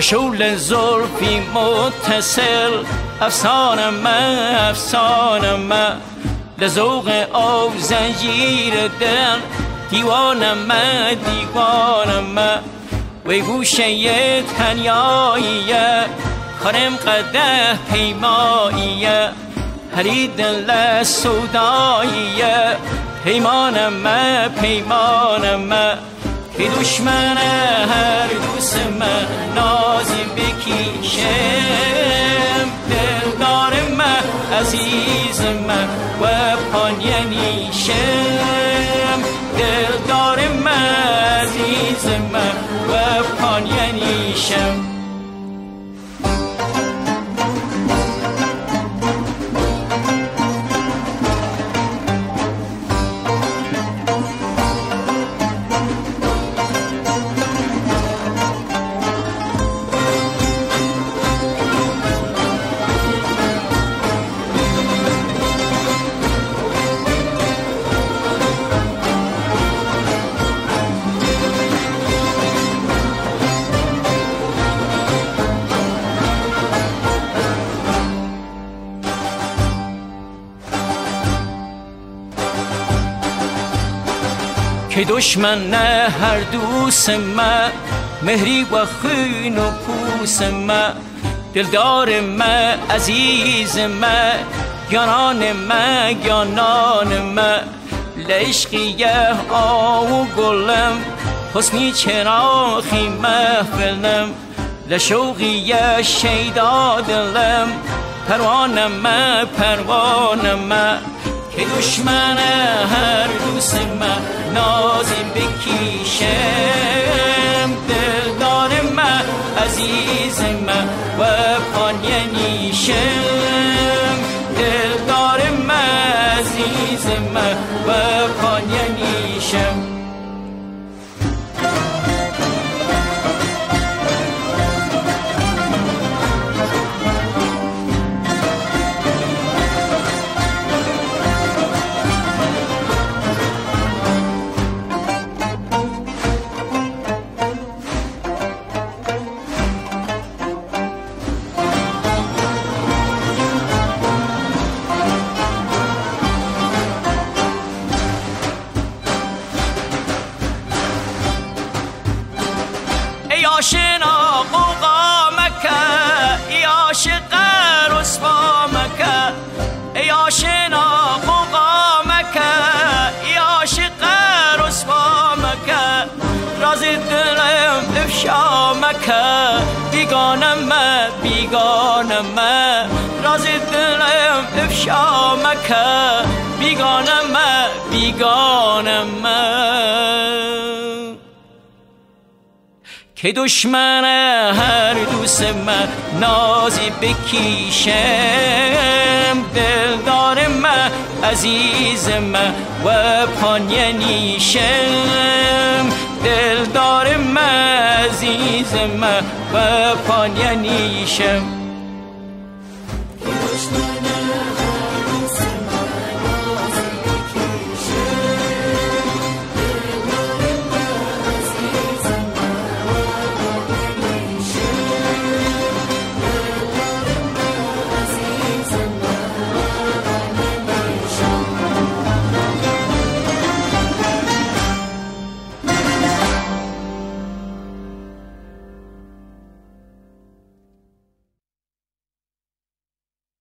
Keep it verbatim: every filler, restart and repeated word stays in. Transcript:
مشغول زلفی متصل افسانمه افسانمه لذوق آب زنجیر دل دیوانمه دیوانمه وی گوشه تنیاییه خانم قده پیماییه هری دل سوداییه پیمانمه پیمانمه که دشمن هر دوست من نازی بکیشم دلدار من عزیز من و پانینیشم دلدار من عزیز من و پانینیشم که دشمن نه هر دوست من مهری و خون و پوس من دلدار من عزیز من گانان من گانان من لعشقیه آو گلم حسنی چراخی محفلم لشوقیه شیدا دلم پروانم من پروانم من که دشمن هر دوست من نازی بکیشم دلدار من عزیز من و پانینیشم دلدار من عزیز من و پانینیشم آشنا قوقامک ای عاشق رسوامک ای آشنا قوقامک ای عاشق رسوامک راز دلم افشامک بیگانم بیگانم راز دلم افشامک بیگانم بیگانم که دشمن هر دوست من نازی بکیشم دلدار من عزیز من و پانینیشم دلدار من عزیز من و پانینیشم